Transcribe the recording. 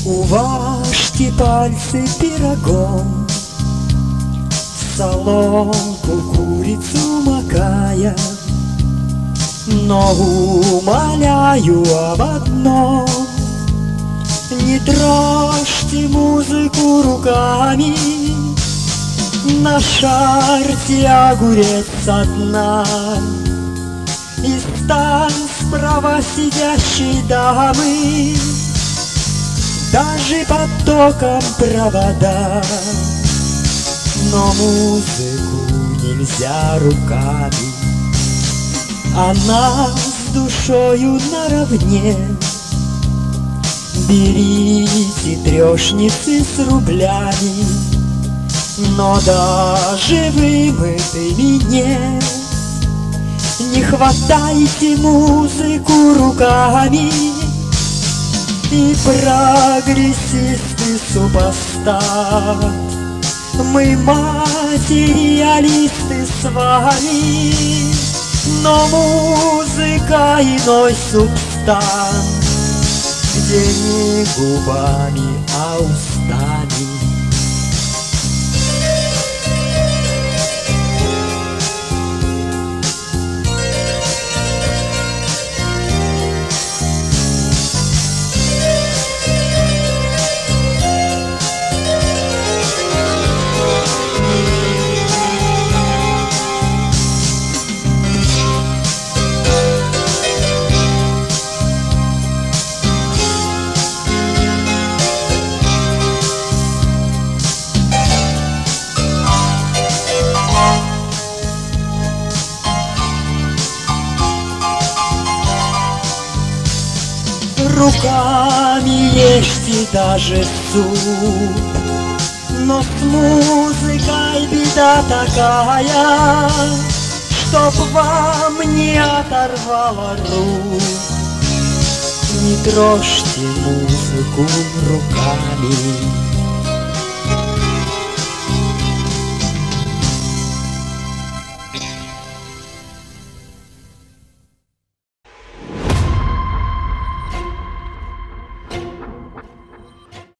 Уважьте пальцы пирогом, в соломку курицу макая, но умоляю об одном: не трожьте музыку руками, нашарьте огурец со дна. И стан справа сидящей дамы даже под током провода, но музыку нельзя руками, она с душою наравне. Берите трешницы с рублями, но даже вымытыми не. Не хватайте музыку руками, и прогрессисты супостат. Мы материалисты с вами, но музыка иной субстанс, где не губами, а устами. Руками ешьте даже суп, но с музыкой беда такая, чтоб вам не оторвало рук. Не трожьте музыку руками.